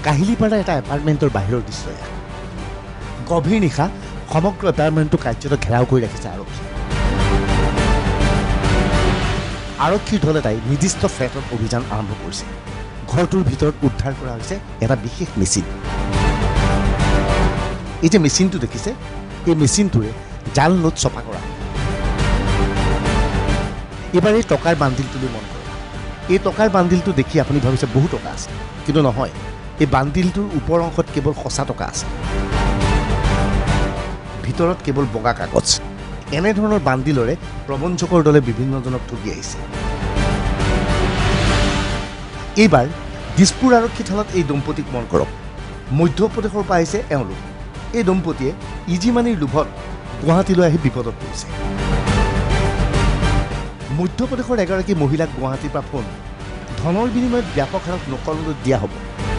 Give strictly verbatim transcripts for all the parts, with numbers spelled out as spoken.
কাহিলীপাৰা এটা এপাৰ্টমেণ্টৰ বাহিৰৰ দৃশ্য এয়া গভীৰ নিশা সমগ্ৰ এপাৰ্টমেণ্টটো কাৰ্যত ঘেৰাও কৰি ৰাখিছে আৰক্ষী আৰক্ষীৰ দল এটাই নিৰ্দিষ্ট ফ্লেটত অভিযান আৰম্ভ কৰিছে ঘৰটোৰ ভিতৰত উদ্ধাৰ কৰা হৈছে এটা বিশেষ মেচিন এই যে মেচিনটো দেখিছে এই মেচিনটোৰে জাল নোট ছপা কৰা এবাৰ এই টকাৰ বান্দিলটোলৈ মন কৰক এই টকাৰ বান্দিলটো দেখি আপুনি ভাবিছে বহু টকা আছে কিন্তু নহয় এই বান্দিলটোৰ ওপৰ অংশত কেৱল সঁচা টকা আছে ভিতৰত কেৱল বগা কাগজ এনেধৰণৰ বান্দিলৰে প্ৰবঞ্চকৰ দলে বিভিন্নজনক ঠগি আহিছে এইবাৰ দিছপুৰ আৰক্ষী থানাত এই দম্পতীক মন কৰক মধ্যপ্ৰদেশৰ পৰা আহিছে এওঁলোক এই দম্পতীয়ে ইজি মানিৰ লোভত গুৱাহাটীলৈ আহি বিপদত পৰিছে মধ্যপ্ৰদেশৰ এগৰাকী মহিলাক গুৱাহাটীৰ পৰা ফোন ধনৰ বিনিময়ত ব্যাপক হাৰত নকল নোট দিয়া হ'ব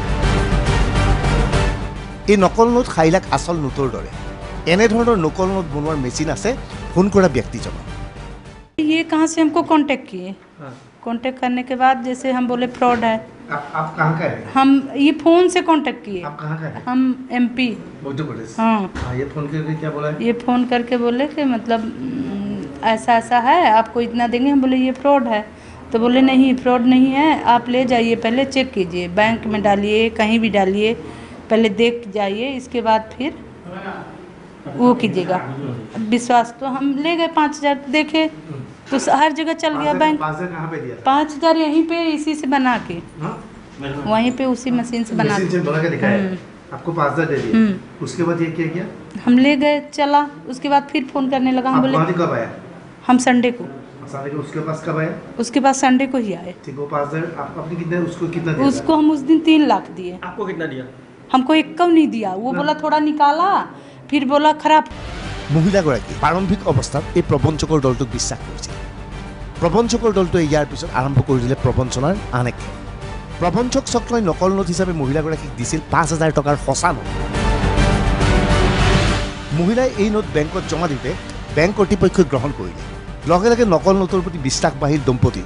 এই নকল নোট খাই লাখ আচল নোটৰ দৰে এনেধৰণৰ নকল নোট বনোৱাৰ মেচিন আছে ফোন কৰা ব্যক্তিজনক ये कहाँ से हमको कांटेक्ट किए कांटेक्ट करने के बाद जैसे हम बोले फ्रॉड है आप आप कहाँ का है हम ये फोन से कांटेक्ट किए आप कहाँ का है हम एमपी मध्य प्रदेश हाँ हाँ ये फोन करके क्या बोला है ये फ़ोन करके बोले कि मतलब ऐसा ऐसा है आपको इतना देंगे हम बोले ये फ्रॉड है तो बोले नहीं फ्रॉड नहीं है आप ले जाइए पहले चेक कीजिए बैंक में डालिए कहीं भी डालिए पहले देख जाइए इसके बाद फिर वो कीजिएगा विश्वास तो हम ले गए पाँच हज़ार देखे तो हर जगह चल गया बैंक पाँच हजार कहाँ पे दिया पाँच हज़ार यहीं पे इसी से बना के हाँ? वहीं पे उसी मशीन से बना मशीन से बना के दिखाया आपको पाँच हजार दे दिए उसके बाद ये क्या किया हम ले गए चला उसके बाद फिर फ़ोन करने लगा हम आप बोले गुवाहाटी कब आया हम संडे को साले के उसके पास कब आया उसके बाद संडे को ही आए ठीक वो पाँच हजार आप आपने कितना उसको कितना दिया उसको हम उस दिन तीन लाख दिए आपको कितना दिया हमको एक कम नहीं दिया वो बोला थोड़ा निकाला फिर बोला खराब মহিলাগৰাকী প্ৰাৰম্ভিক অৱস্থাত এই প্ৰবঞ্চকৰ দলটোক বিশ্বাস কৰিছিল প্ৰবঞ্চকৰ দলটোৱে ইয়াৰ পিছত আৰম্ভ কৰি দিলে প্ৰবঞ্চনাৰ আন এক খেল প্ৰবঞ্চক চক্ৰই নকল নোট হিচাপে মহিলাগৰাকীক দিছিল পাঁচ হাজাৰ টকাৰ সঁচা নোট মহিলাই এই নোট বেংকত জমা দিওঁতে বেংক কৰ্তৃপক্ষই গ্ৰহণ কৰিলে লগে লগে নকল নোটৰ প্ৰতি বিশ্বাস বাঢ়িল দম্পতীৰ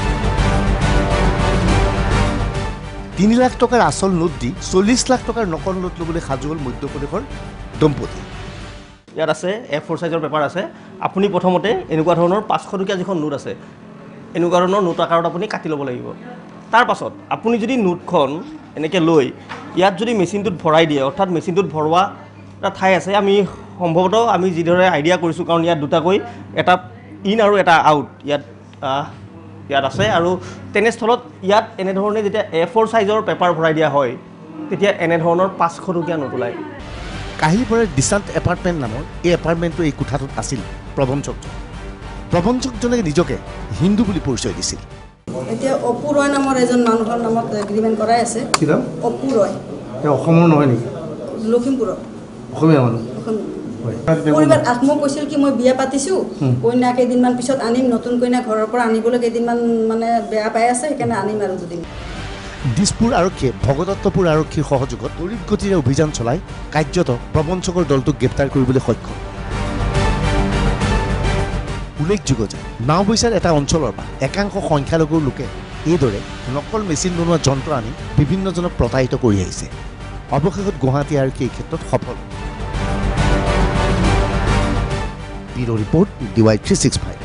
তিনি লাখ টকাৰ আচল নোট দি চল্লিছ লাখ টকাৰ নকল নোট ল'বলৈ সাজু হ'ল মধ্যপ্ৰদেশৰ দম্পতী ইয়াত আছে এ ফ'ৰ সাইজৰ পেপাৰ আছে আপুনি প্ৰথমতে এনেকুৱা ধৰণৰ পাঁচশ টকীয়া যিখন নোট আছে এনেকুৱা ধৰণৰ নোট আকাৰত আপুনি কাটি ল'ব লাগিব তাৰ পাছত আপুনি যদি নোটখন এনেকৈ লৈ ইয়াত যদি মেচিনটোত ভৰাই দিয়ে অৰ্থাৎ মেচিনটোত ভৰোৱা এটা ঠাই আছে আমি সম্ভৱতঃ আমি যিদৰে আইডিয়া কৰিছোঁ কাৰণ ইয়াত দুটাকৈ এটা ইন আৰু এটা আউট ইয়াত ইয়াত আছে আৰু তেনেস্থলত ইয়াত এনেধৰণে যেতিয়া এ ফ'ৰ সাইজৰ পেপাৰ ভৰাই দিয়া হয় তেতিয়া এনেধৰণৰ পাঁচশ টকীয়া নোট ওলায় কাহিলীপাৰাৰ দিশান্ত এপাৰ্টমেণ্ট নামৰ এই এপাৰ্টমেণ্টটো এই কোঠাটোত আছিল প্ৰবঞ্চকজন প্ৰবঞ্চকজনে নিজকে হিন্দু বুলি পৰিচয় দিছিল এতিয়া অপু ৰয় নামৰ এজন মানুহৰ নামত এগ্ৰিমেণ্ট কৰাই আছে কি নাম অপু ৰয় এটা অসমৰ নহয় নেকি লখিমপুৰৰ অসমীয়া মানুহ পৰিবাৰ আত্ম কৈছিল কি মই বিয়া পাতিছোঁ কইনা কেইদিনমান পিছত আনিম নতুন কইনা ঘৰৰ পৰা আনিবলৈ কেইদিনমান মানে বেয়া পাই আছে সেইকাৰণে আনিম আৰু দুদিন দিছপুৰ আৰক্ষীয়ে ভগদত্তপুৰ আৰক্ষীৰ সহযোগত তড়িৎ গতিৰে অভিযান চলাই কাৰ্যত প্ৰবঞ্চকৰ দলটোক গ্ৰেপ্তাৰ কৰিবলৈ সক্ষম উল্লেখযোগ্য যে নাওবৈচাৰ এটা অঞ্চলৰ পৰা একাংশ সংখ্যালঘুৰ লোকে এইদৰে নকল মেচিন বনোৱা যন্ত্ৰ আনি বিভিন্নজনক প্ৰতাৰিত কৰি আহিছে অৱশেষত গুৱাহাটী আৰক্ষী এই ক্ষেত্ৰত সফল bureau report D Y three six five